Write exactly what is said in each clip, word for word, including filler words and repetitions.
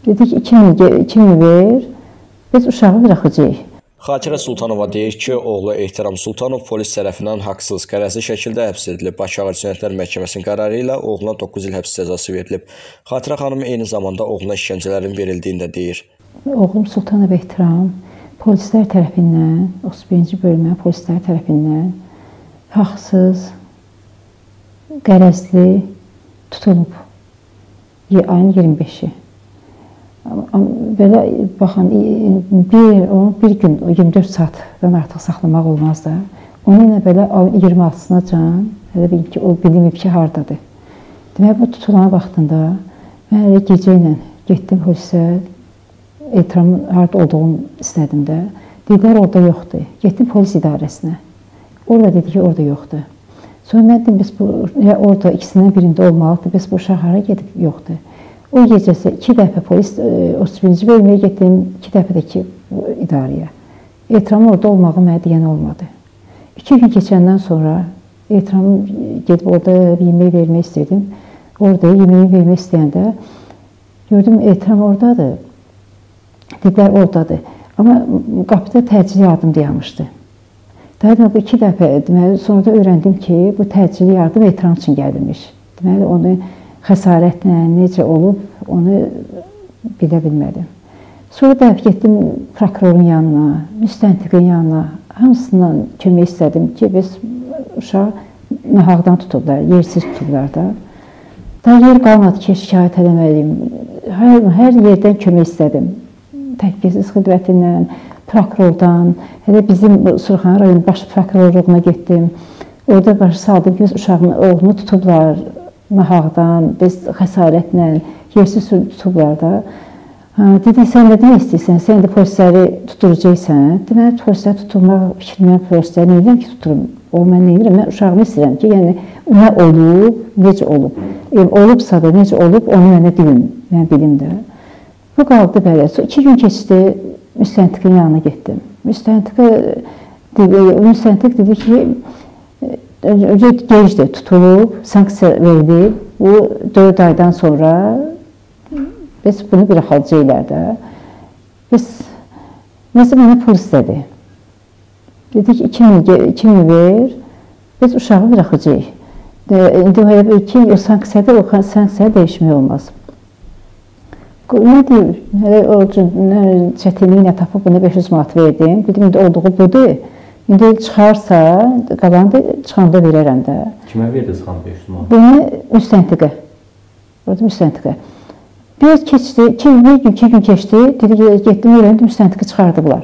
Dedik iki min, iki min ver, biz uşağı bıraxacağıq. Xatirə Sultanova deyir ki, oğlu Ehtiram Sultanov polis tərəfindən haqsız, qərəzli şəkildə həbs edilib. Bakı Ağır Cinayətlər Məhkəməsinin qərarı ilə oğluna doqquz il həbs cəzası verilib. Xatirə xanım eyni zamanda oğluna işgəncələrin verildiyini də deyir. Oğlum Sultanov Ehtiram polislər tərəfindən, otuz birinci bölmə polislər tərəfindən haqsız, qərəzli tutulub. Ayın iyirmi beşi. Belə baxın, bir, bir gün iyirmi dörd saatdan artıq saxlamaq olmaz da. Onu ilə belə iyirmi altısına can, hələ bil ki, o bilinmir ki, haradadır. Demək, bu tutulan vaxtında mən elə gecə ilə getdim polisə, Ehtiramın harada olduğunu istədim də. Dedilər, orada yoxdur. Getdim polis idarəsinə. Orada dedi ki, orada yoxdur. Sonra mən dedim, biz bu, ya orada ikisindən birində olmalıdır, biz bu uşaq hara gedib, yoxdur. O gecəsi iki dəfə polis, otuz birinci bölməyə getdim, iki dəfə də ki, idarəyə. Ehtiramın orada olmağı mənə deyən olmadı. İki gün keçəndən sonra Ehtiramın gedib orada yemək vermək istəyirdim. Orada yeməyi vermək istəyəndə gördüm, Ehtiram oradadır. Dedilər, oradadır. Amma qapıda təcili yardım dayanmışdı. Deməli, bu iki dəfə, deməli, sonra da öyrəndim ki, bu təcili yardım Ehtiram üçün gəlmiş. Deməli, onu xəsarətlə necə olub, onu bilə bilmədim. Sonra da getdim prokurorun yanına, müstəntiqin yanına, hamısından kömək istədim ki, biz uşağı nahaqdan tutublar, yersiz tutublar da. Daha yer qalmadı ki, şikayət eləməliyim. Hər, hər yerdən kömək istədim. Təhlükəsizlik xidmətindən, prokurordan, hələ bizim Surxan rayon baş prokurorluğuna getdim. Orada başı saldım ki, biz uşağın oğlunu tutublar. Nahaqdan, biz xəsarətlə, yersiz tutublar da. Dedi, sən də nə istəyirsən, sən də polisləri tuturacaqsən. Deməli, polisləri tutulmaq fikrimdən polisləri nə edirəm ki, tuturum. O, mən nə edirəm, mən uşağımı istəyirəm ki, yəni, nə olub, necə olub. Yəni, olubsa da necə olub, onu mənə deyin, mən bilim də. Bu qaldı belə. İki gün keçdi, müstəntiqin yanına getdim. Müstəntiq dedi ki, önce gecdir, tutulub, sanksiya verilib. Bu dörd aydan sonra biz bunu bıraxacaqlar da. Biz, nəsə mənə pul istədi. Dedik, iki min ver, biz uşağı bıraxacaq. İndi ki, o sanksiyada, o sanksiya dəyişmək olmaz. Nədir, o çətinliklə tapıb buna beş yüz manat verdim. Dedim, indi olduğu budur. İndi çıxarsa, qalanı çıxanda verərəm də. Kimə verdiniz xanım beş yüz manat? Bunu müstəntiqə. Orada müstəntiqə. Biraz keçdi, iki gün, iki gün keçdi. Dedi, getdim, öyrəndim, müstəntiqə çıxardıblar.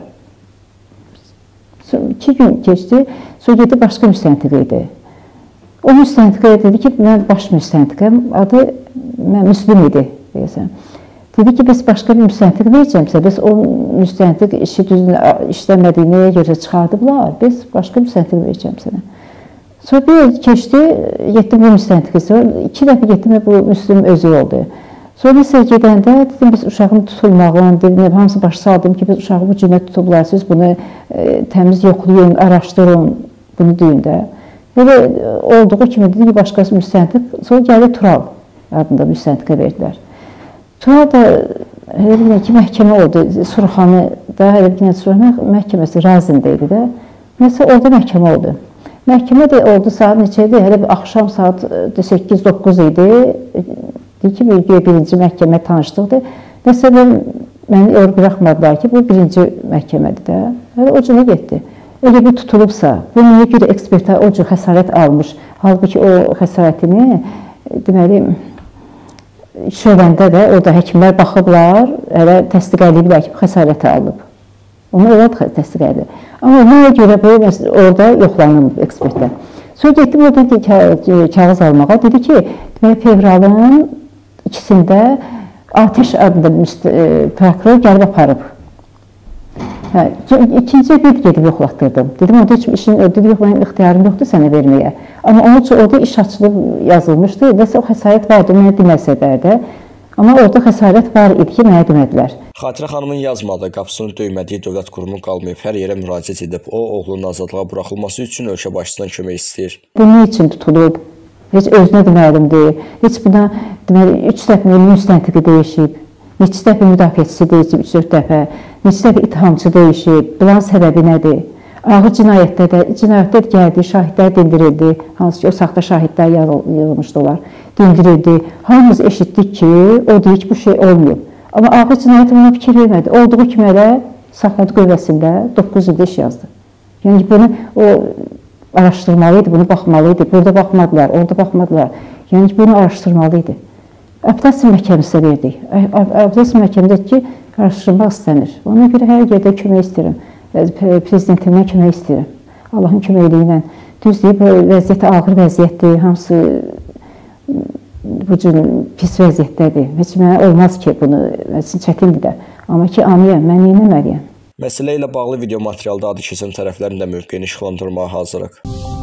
İki gün keçdi, sonra getdi, başqa müstəntiqə idi. O müstəntiqə dedi ki, mən baş müstəntiqəm, adı Müslüm idi, deyəsən. Dedi ki, biz başqa bir müstəntiq verəcəmsə, biz o müstəntiq işi düzgün işləmədiyinə görə çıxardıblar, biz başqa müstəntiq verəcəm sənə. Sonra bir keçdi, getdim bu müstəntiqi, sonra iki dəfə getdim və bu Müslüm özü oldu. Sonra isə gedəndə, dedim, biz uşağın tutulmağını, dedim, hamısı başı saldım ki, biz uşağı bu cümlə tutublar, siz bunu təmiz yoxlayın, araşdırın, bunu deyin də. Belə olduğu kimi dedi ki, başqası müstəntiq, sonra gəldi Tural adında müstəntiqə verdilər. Sonra da elə bilmək ki, məhkəmə oldu, Surxanı da, elə bilmək ki, məhkəməsi Razində idi də. Nəsə, orada məhkəmə oldu. Məhkəmə də oldu saat neçəydi, elə bir axşam saat səkkiz doqquz idi. Deyir ki, birinci məhkəmə tanışdıqdır. Nəsə, məni orada bıraxmadılar ki, bu birinci məhkəmədir də. O cümlə getdi. Öyle bir tutulubsa, bununla görə ekspertlər o cür xəsarət almış. Halbuki o xəsarətini, deməli, şöbəndə də orada həkimlər baxıblar, elə təsdiq ediblər ki, xəsarət alıb. Onu orada təsdiq edir. Amma buna görə bu, orada yoxlanılıb ekspertlər. Sonra getdim oradan kağız almağa. Dedi ki, deməli, fevralın ikisində Ateş adında prokuror gəlib aparıb. İkinci bir gedib yoxlatdırdım. Dedim, orada heç işin, dedi, yox, mənim ixtiyarım yoxdur sənə verməyə. Amma onun üçün orada iş açılıb yazılmışdı. Nəsə o xəsarət vardı, mənə deməsələr də. Amma orada xəsarət var idi ki, mənə demədilər. Xatirə xanımın yazmadığı, qapısını döymədiyi dövlət qurumu qalmayıb, hər yerə müraciət edib. O, oğlunun azadlığa buraxılması üçün ölkə başçısından kömək istəyir. Bunun üçün tutulub, heç özünə deməlimdir. Heç buna, deməli, üç dəfə müstəntiqi dəyişib. Neçə dəfə müdafiəçisi dəyişib, üç dörd dəfə, neçə dəfə ittihamçı dəyişib, bunların səbəbi nədir? Ağır cinayətdə də, cinayətdə gəldi, şahidlər dindirildi, hansı ki, o saxta şahidlər yığılmışdılar, dindirildi. Hamımız eşitdik ki, o deyir ki, bu şey olmuyor. Amma ağır cinayət buna fikir vermədi. Olduğu kimi elə saxladı qövvəsində doqquz ildə iş yazdı. Yəni bunu o araşdırmalıydı, bunu baxmalıydı. Burada baxmadılar, orada baxmadılar. Yəni bunu araşdırmalıydı. Apellyasiya məhkəməsinə verdik. Apellyasiya məhkəmədə ki, araşdırmaq istənir. Ona görə hər yerdə kömək istəyirəm. Prezidentimdən kömək istəyirəm. Allahın köməkliyi ilə. Düzdür, bu vəziyyət ağır vəziyyətdir. Hamısı bu cür pis vəziyyətdədir. Heç mənə olmaz ki, bunu çətindir də. Amma ki, anlayam, mən neynəməliyəm? Məsələ ilə bağlı video materialda adı keçən tərəflərin də mövqeyini işıqlandırmağa hazırıq.